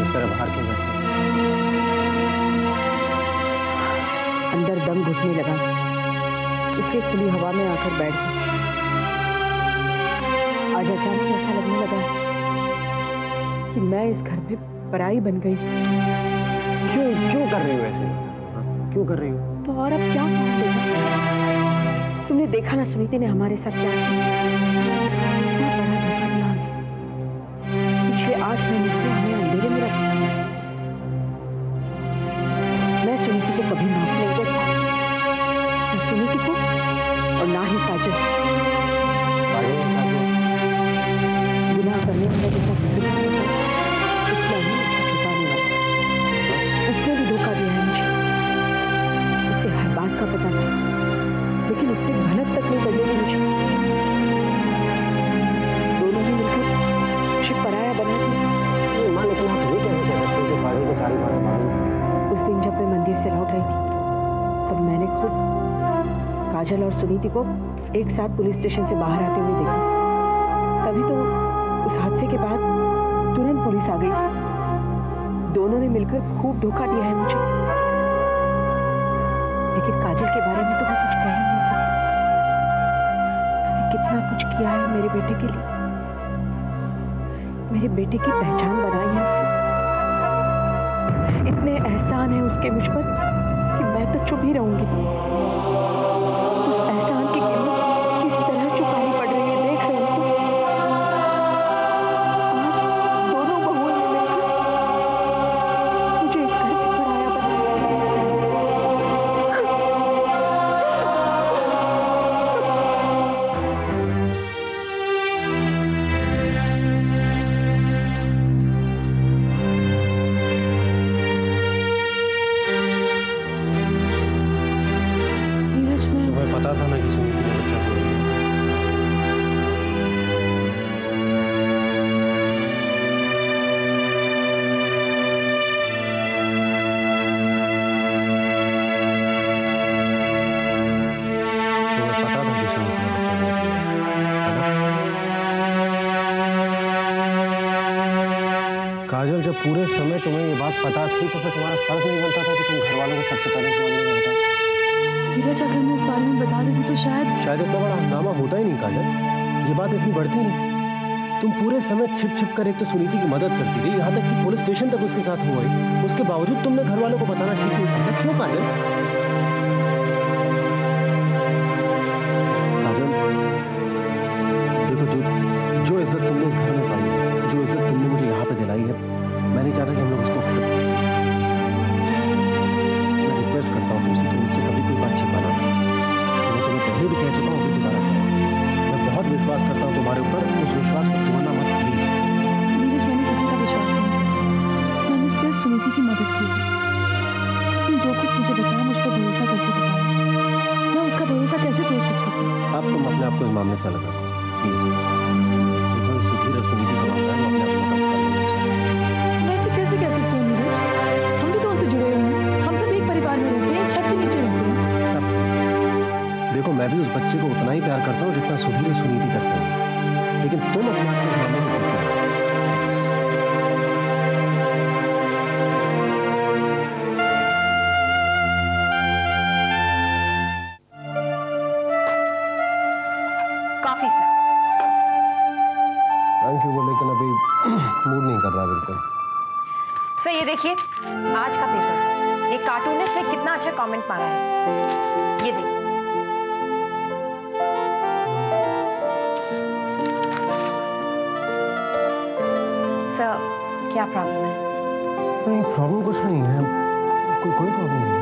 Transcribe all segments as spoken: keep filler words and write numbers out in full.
इस तरह बाहर क्यों बैठे? अंदर दम घुटने लगा, इसलिए खुली हवा में आकर बैठ गई। आज अचानक ऐसा लगने लगा कि मैं इस घर में पराई बन गई। क्यों क्यों कर रही हो ऐसे? क्यों कर रही हो? तो और अब क्या करूं बेटा? तुमने देखा ना सुनीति ने हमारे साथ क्या किया। क्या बड़ा धोखा दिया हमें। पिछले आठ महीने से हमें अंधेरे में रखा। मैं सुनीति को कभी माफ नहीं करता, ना सुनीति को और ना ही काजल। गुनाह करने वाला जितना कसूर है उतना ही उसे छुपाने वाला। उसने भी धोखा दिया है मुझे। उसे हर बात का पता था, लेकिन उसने भनक तक नहीं लगने दी मुझे। दोनों ही मिलकर मुझे पराया बना दिया। मां, लेकिन आप ये कैसे कह सकते हो कि काजल को सारी बातें मालूम? उस दिन जब मैं मंदिर से लौट रही थी, तब मैंने खुद काजल और सुनीति को एक साथ पुलिस स्टेशन से बाहर आते हुए देखा। तभी तो उस हादसे के बाद तुरंत पुलिस आ गई। दोनों ने मिलकर खूब धोखा दिया है मुझे। लेकिन काजल के बारे में तो मैं कुछ कह ही नहीं सकती। उसने कितना कुछ किया है मेरे बेटे के लिए। मेरे बेटे की पहचान बनाई है उसने। इतने एहसान है उसके मुझ पर कि मैं तो चुप ही रहूंगी। उस एहसान की कीमत किस तरह चुकानी पड़ रही है देख रहे हो तुम। आज दोनों बहुओं ने मिलकर मुझे इस घर में पराया बनाया। तुम्हें पता था ना कि सुनीति ने बच्चा को काजल, जब पूरे समय तुम्हें ये बात पता थी तो फिर तुम्हारा फर्ज नहीं बनता था कि तुम घर वालों को सबसे पहले इस मामले में बताओ? नीरज, अगर मैं इस बारे में बता देती तो शायद शायद इतना बड़ा हंगामा होता ही नहीं काजल। ये बात इतनी बढ़ती नहीं। तुम पूरे समय छिप छिप कर एक तो सुनीति की मदद करती रही, यहाँ तक कि पुलिस स्टेशन तक उसके साथ हुआ ही। उसके बावजूद तुमने घर वालों को बताना ठीक नहीं समझा। क्यों काजल? काजल, देखो, जो जो इज्जत तुमने इस घर में पाई है, जो इज्जत तुमने मुझे यहाँ पे दिलाई है, मैं नहीं चाहता कि हम लोग उसको खो दें। मैं रिक्वेस्ट करता हूँ तुमसे कि मुझसे कभी कोई बात छिपाना नहीं। मैं तुम्हें पहले भी कह चुका हूँ, अभी दोबारा कह। मैं बहुत विश्वास करता हूँ तुम्हारे ऊपर, उस विश्वास को तोड़ना मत प्लीज। नीरज, मैंने किसी का विश्वास नहीं किया। मैंने सिर्फ सुनीति की मदद की। उसने जो कुछ मुझे बताया मुझ पर भरोसा करके बताया। मैं उसका भरोसा कैसे तोड़ सकती थी? अब तुम अपने आप को इस मामले से अलग रखो प्लीज। देखो, ये सुधीर और सुनीति का मामला है, वो अपने आप को कम कर लेंगे। तुम ऐसे कैसे कह सकते हो नीरज? हम भी तो उनसे जुड़े हुए हैं। हम सब एक परिवार में रहते हैं, एक छत के नीचे रहते हैं। सब देखो, मैं भी उस बच्चे को उतना ही प्यार करता हूँ जितना सुधीर और सुनीति करते हैं। लेकिन तुम अपने आप को इस मामले से दूर करो। काफी सर। थैंक यू, लेकिन अभी मूड नहीं कर रहा बिल्कुल। सर ये देखिए, आज का पेपर, ये कार्टूनिस्ट ने कितना अच्छा कमेंट मारा है। ये देखिए। सर, क्या प्रॉब्लम है? नहीं, प्रॉब्लम कुछ नहीं है। कोई कोई प्रॉब्लम नहीं है।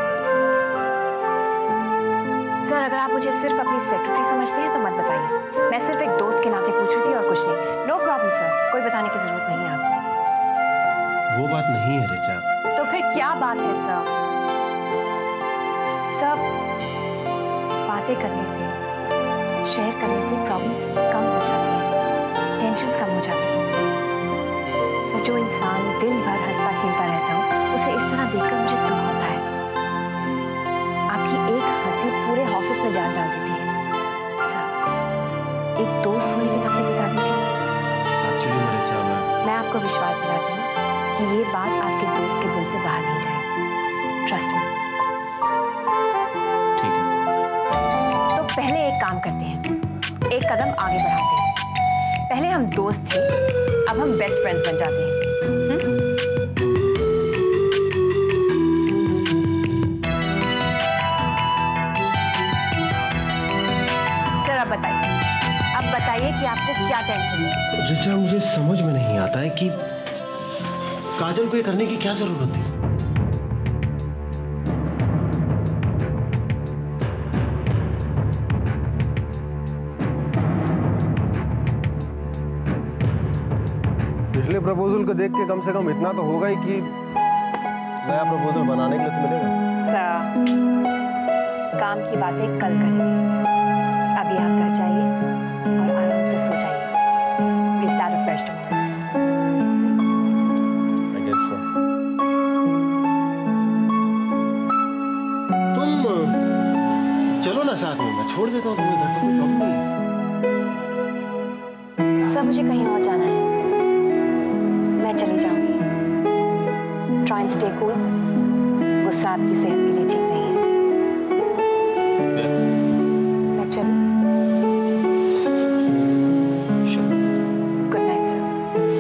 सर, अगर आप मुझे सिर्फ अपनी सेक्रेटरी समझते हैं तो मत बताइए। मैं सिर्फ एक दोस्त के नाते पूछ रही थी और कुछ नहीं। नो प्रॉब्लम सर, कोई बताने की जरूरत नहीं है आपको। वो बात नहीं है ऋचा। तो फिर क्या बात है सर? सब बातें करने से, शेयर करने से प्रॉब्लम्स कम हो जाती हैं, टेंशन्स कम हो जाती हैं। सर, जो इंसान दिन भर हंसता खेलता रहता हो, उसे इस तरह देखकर मुझे दुख होता है। आपकी एक हंसी पूरे ऑफिस में जान डाल देती है। सर, एक दोस्त होने के नाते बता दीजिए। एक्चुअली मेरे चाह मैं आपको विश्वास दिलाती हूँ कि कि ये बात आपके दोस्त के दिल से बाहर नहीं जाए। Trust me. ठीक है। तो पहले एक काम करते हैं, एक कदम आगे बढ़ाते हैं। पहले हम दोस्त थे, अब हम बेस्ट फ्रेंड्स बन जाते हैं। हुँ? सर अब बताइए, अब बताइए कि आपको क्या टेंशन है? ऋचा, मुझे समझ में नहीं आता है कि काजल को ये करने की क्या जरूरत थी। पिछले प्रपोजल को देख के कम से कम इतना तो होगा ही कि नया प्रपोजल बनाने के लिए तो मिलेगा। सर, काम की बातें कल करेंगे। अभी आप घर जाइए और आराम से सो जाइए। We'll start afresh tomorrow. I guess so. तुम चलो ना साथ में, मैं छोड़ देता हूँ तुम्हें घर, तो कोई प्रॉब्लम नहीं है। सर मुझे कहीं और जाना है, मैं चली जाऊंगी। Try and stay cool. गुस्सा आपकी सेहत के लिए ठीक नहीं है। मैं चलूं? Good night, sir.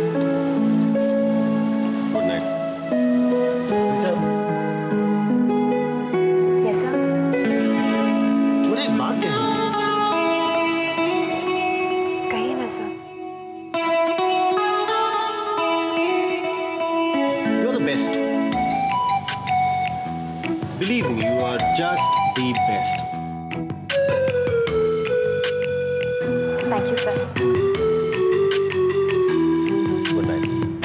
Good night. Richa, Yes, sir. मुझे एक बात कहनी थी। कहिए ना sir. You're the best. Believe me, you are just the best. Thank you, sir. Good night.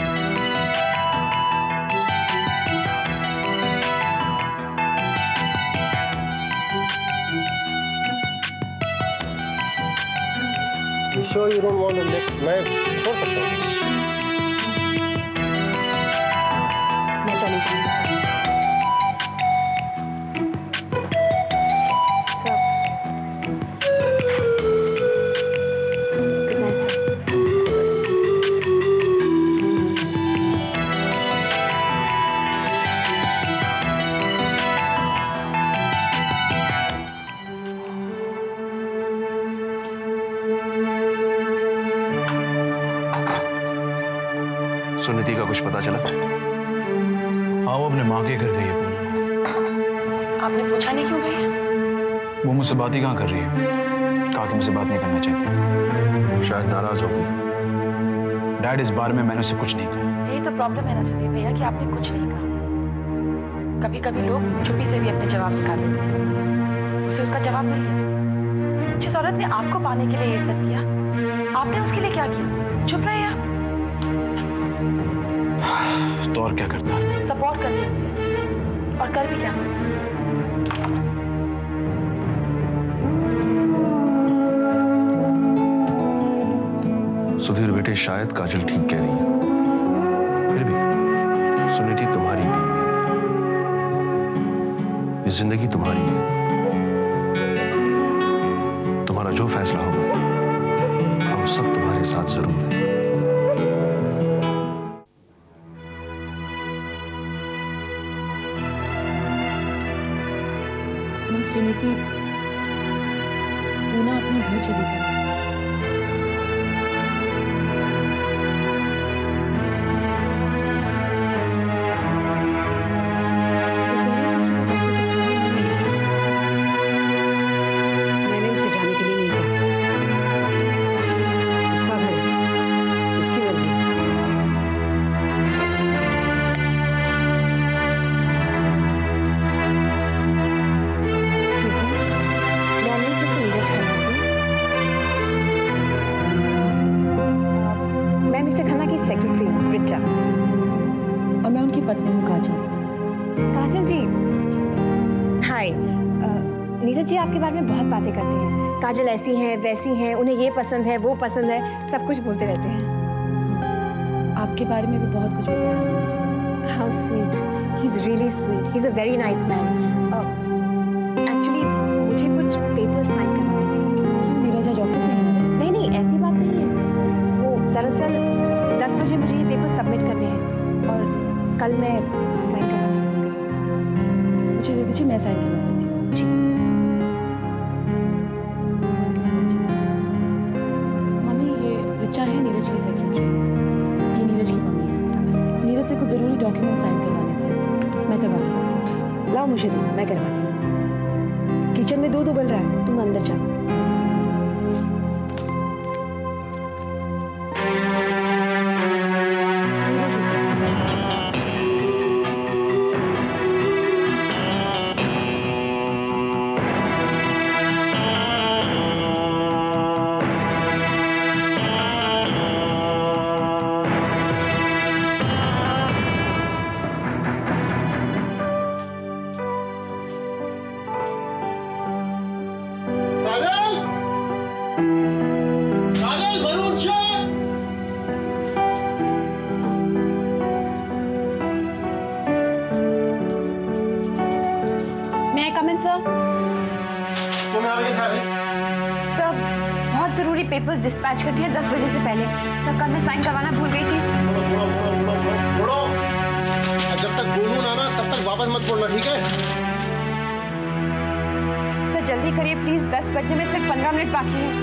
You sure you don't want to lift? मैं छोड़ सकता हूँ। मैं चली जाऊंगी sir. Sir. Good night, sir. Suniti का कुछ पता चला? हाँ, वो अपने माँ के घर गई है पूनम। आपने पूछा नहीं क्यों गई है? वो मुझसे बात ही कहाँ कर रही है, कहा कि मुझसे बात नहीं करना चाहती। शायद नाराज हो गई। डैड, इस बारे में मैंने उसे कुछ नहीं कहा। यही तो प्रॉब्लम है ना सुदीप भैया कि आपने कुछ नहीं कहा। कभी कभी लोग छुपी से भी अपने जवाब निकाल लेते हैं। उसे उसका जवाब मिल गया। जिस औरत ने आपको पाने के लिए ये सब किया, आपने उसके लिए क्या किया? चुप रहे आप। तो और क्या करता? सपोर्ट करते उसे, और कर भी क्या सकते। सुधीर बेटे, शायद काजल ठीक कह रही है। फिर भी सुनीति तुम्हारी भी है, ये जिंदगी तुम्हारी है। तुम्हारा जो फैसला होगा, हम सब तुम्हारे साथ जरूर हैं। माँ सुनीति पूना अपने घर चली गई। मैंने उसे जाने के लिए नहीं कहा। उसका घर है, उसकी मर्जी। Excuse me. May I meet Mister Neeraj Khanna, please? मैं मिस्टर खन्ना की सेक्रेटरी हूँ, रिचा। और मैं उनकी पत्नी हूँ काजल। काजल जी, हाय। नीरज जी आपके बारे में बहुत बातें करते हैं। काजल ऐसी हैं, वैसी हैं, उन्हें ये पसंद है, वो पसंद है, सब कुछ बोलते रहते हैं। आपके बारे में भी बहुत कुछ बताया मुझे। How sweet. He's really sweet. He's a very nice man. Uh, actually, मुझे कुछ पेपर साइन करवाने थे। क्यों, नीरज आज ऑफिस नहीं आ रहे? नहीं नहीं, ऐसी बात नहीं है। वो दरअसल दस बजे मुझे ये पेपर सबमिट करने हैं और कल मैं साइन करवाना भूल गई। मुझे दे दीजिए, मैं साइन करवा देती हूँ। जी। मम्मी, ये रिचा है नीरज की सेक्रेटरी। ये नीरज की मम्मी है। नीरज से कुछ जरूरी डॉक्यूमेंट साइन करवाने थे, मैं करवा के लाती हूँ। लाओ मुझे दो, मैं करवाती हूँ। किचन में दूध उबल रहा है, तुम अंदर जाओ। पेपर्स डिस्पैच करनी है दस बजे से पहले। सर कल मैं साइन करवाना भूल गई थी। बोलो बोलो बोलो बोलो बोलो। जब तक बोलूं ना ना तब तक वापस मत बोलना, ठीक है? सर जल्दी करिए प्लीज, दस बजने में सिर्फ पंद्रह मिनट बाकी है।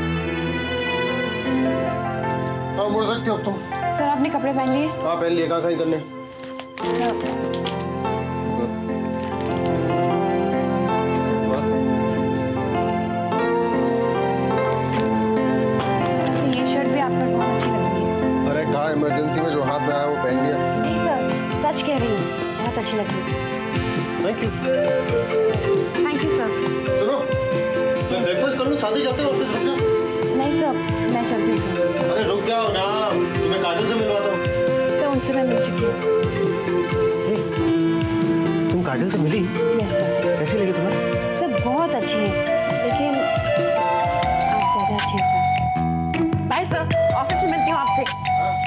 हाँ मुड़ सकते हो तुम। सर आपने कपड़े पहन लिए? हाँ पहन लिए। कहाँ साइन करने? सर इमरजेंसी में जो हाथ में आया वो पहन लिया। नहीं सर, सच कह रही हूँ, बहुत अच्छी लग रही है। Thank you. Thank you sir. सुनो, मैं ब्रेकफास्ट कर लूँ, साथ ही जाते हो ऑफिस? रुक जाओ। नहीं सर, मैं चलती हूँ सर। अरे रुक जाओ ना, तुम्हें काजल से मिलवाता हूँ। सर उनसे मैं मिल चुकी हूँ। तुम काजल से मिली? Yes sir. कैसी लगी तुम्हें? सर बहुत अच्छी है, लेकिन आप ज्यादा अच्छी हैं सर। बाय सर, ऑफिस में मिलती हूँ आपसे।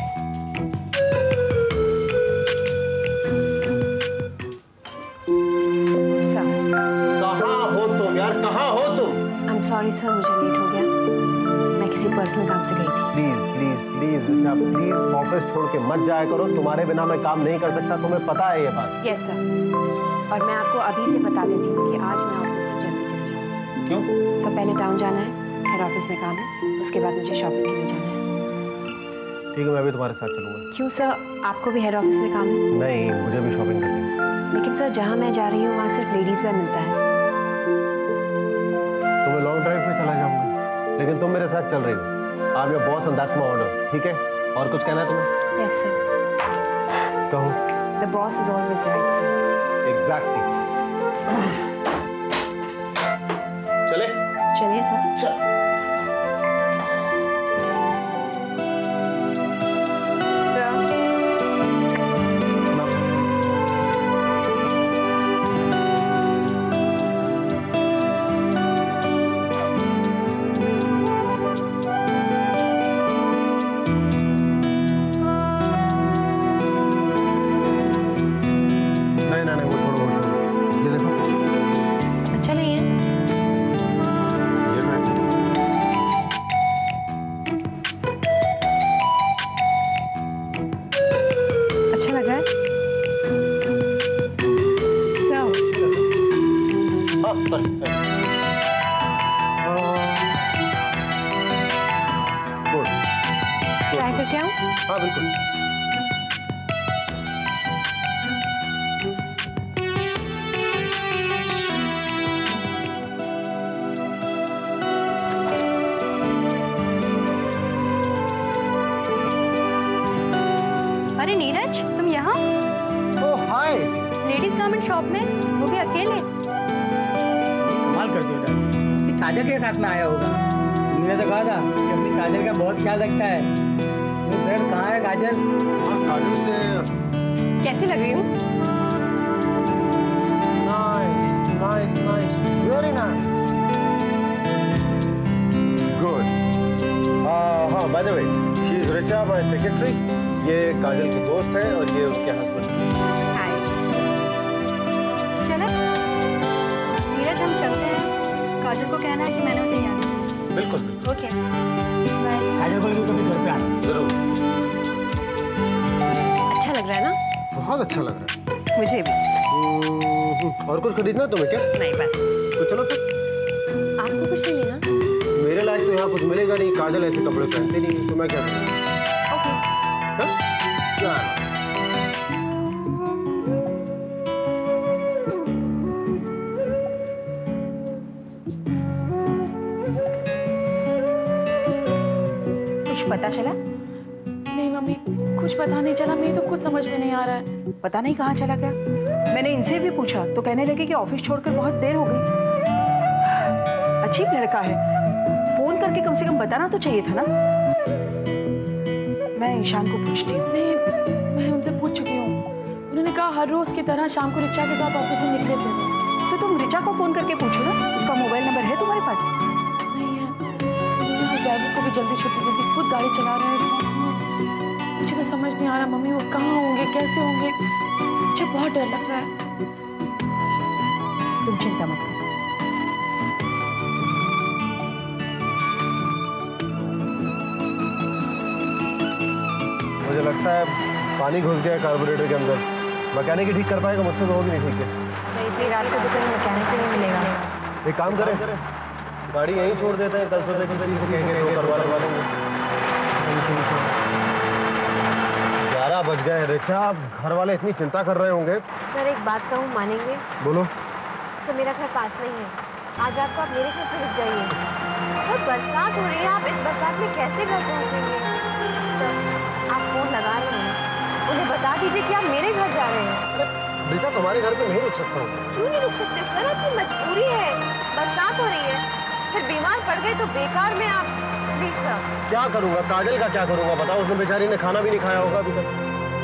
सॉरी सर, मुझे लेट हो गया, मैं किसी पर्सनल काम से गई थी। Please please please Richa, please office छोड़ के मत जाया करो, तुम्हारे बिना मैं काम नहीं कर सकता, तुम्हें पता है ये बात। यस सर, और मैं आपको अभी से बता देती हूँ कि आज मैं ऑफिस से जल्दी चली जाऊँ। क्यों? सर पहले टाउन जाना है, हेड ऑफिस में काम है, उसके बाद मुझे शॉपिंग के लिए जाना है। ठीक है, मैं भी तुम्हारे साथ चलूंगा। क्यों सर, आपको भी हेड ऑफिस में काम है? नहीं, मुझे भी शॉपिंग करनी है। लेकिन सर जहाँ मैं जा रही हूँ वहाँ सिर्फ लेडीज वेयर मिलता है। तुम्हें लॉन्ग ड्राइव पे चला जाऊंगा, लेकिन तुम मेरे साथ चल रही हो। I am your boss and that's my order, ठीक है? और कुछ कहना है तुम्हें? Yes sir. कहो। The boss is always right sir. Exactly. चले? चलिए सर। चल। ट्राई करके आऊं? हाँ बिल्कुल। अरे नीरज, तुम यहाँ? Oh hi. Ladies garment shop में, वो भी अकेले? कमाल करती हो डैडी, काजल के साथ में आया होगा। तुमने तो कहा था कि अपनी काजल का बहुत ख्याल रखता है। तो सर कहाँ है काजल? हाँ काजल से। कैसी लग रही हूँ? Nice nice nice, very nice, good. हाँ by the way, she is Richa, my secretary. ये काजल की दोस्त है और ये उसके हस्बैंड। हाय। चले नीरज, हम चलते हैं। काजल को कहना है कि मैंने उसे याद किया। बिल्कुल। Okay bye. काजल बोल के कभी घर पे आना। जरूर। अच्छा लग रहा है ना? बहुत अच्छा लग रहा है। मुझे भी। हम्म, और कुछ खरीदना है तुम्हें क्या? नहीं बस। तो चलो फिर। आपको कुछ नहीं लेना? मेरे लायक तो यहाँ कुछ मिलेगा नहीं, काजल ऐसे कपड़े पहनती नहीं, तो मैं क्या करूँ? ओके। हाँ? चल। कुछ पता चला? नहीं मम्मी, कुछ पता नहीं चला, मुझे तो कुछ समझ में नहीं आ रहा है। पता नहीं कहाँ चला गया। मैंने इनसे भी पूछा तो कहने लगे कि ऑफिस छोड़कर बहुत देर हो गई। अजीब लड़का है, फोन करके कम से कम बताना तो चाहिए था ना। मैं ईशान को पूछती हूँ। नहीं, मैं उनसे पूछ चुकी हूँ। उन्होंने कहा हर रोज की तरह शाम को रिचा के साथ ऑफिस से निकले थे। तो तुम रिचा को फोन करके पूछो ना, उसका मोबाइल नंबर है तुम्हारे पास? नहीं है। उन्होंने ड्राइवर को भी जल्दी छुट्टी दे दी, खुद गाड़ी चला रहे हैं इस मौसम में। मुझे तो समझ नहीं आ रहा मम्मी, वो कहाँ होंगे, कैसे होंगे। मुझे बहुत डर लग रहा है। तुम चिंता मत करो। मुझे लगता है पानी घुस गया है कार्बोरेटर के अंदर। मैकेनिक ही ठीक कर पाएगा, मुझसे तो होगी नहीं ठीक है। इतनी रात को तो कहीं मैकेनिक भी नहीं मिलेगा। एक काम करें, गाड़ी यहीं छोड़ देते हैं, कल सुबह किसी से कहेंगे वो करवा लगवा लेंगे। ग्यारह बज गए रिचा, घर वाले इतनी चिंता कर रहे होंगे। सर एक बात कहूँ, मानेंगे? बोलो। सर मेरा घर पास में ही है, आज रात को आप मेरे घर पे रुक जाइए। सर बरसात हो रही है, आप इस बरसात में कैसे घर पहुँचेंगे? सर आप फोन लगा रहे हैं, उन्हें बता दीजिए कि आप मेरे घर जा रहे हैं। रिचा तुम्हारे घर पे नहीं रुक सकता हूँ। क्यों नहीं रुक सकते सर? आपकी मजबूरी है, बरसात हो रही है, फिर बीमार पड़ गए तो बेकार में आप। Please sir. क्या करूंगा, काजल का क्या करूंगा बताओ, उसने बेचारी ने खाना भी नहीं खाया होगा अभी तक।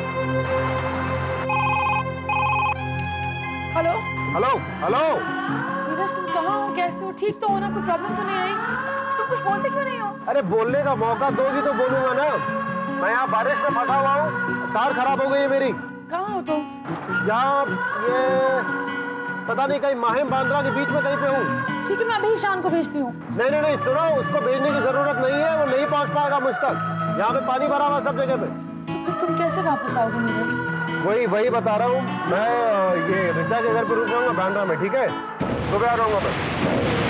हेलो हेलो हेलो नीरज, तुम कहाँ हो, कैसे हो, ठीक तो हो ना, कोई प्रॉब्लम तो नहीं आई? तुम कुछ बोलते क्यों नहीं हो? अरे बोलने का मौका दोगी तो बोलूंगा ना। मैं यहाँ बारिश में फंसा हुआ हूँ, कार खराब हो गई है मेरी। कहाँ हो तुम? यहाँ ये पता नहीं, कहीं माहिम बांद्रा के बीच में कहीं पे हूँ। ठीक है, मैं अभी ईशान को भेजती हूँ। नहीं नहीं नहीं सुनो, उसको भेजने की जरूरत नहीं है, वो नहीं पहुँच पाएगा मुझ तक। यहाँ पे पानी भरा हुआ सब जगह पे। तो फिर तुम कैसे वापस आओगे नीरज? वही वही बता रहा हूँ मैं, ये रिचा के घर पे रुक जाऊंगा बांद्रा में, ठीक है? सुबह आ रहा हूँ मैं।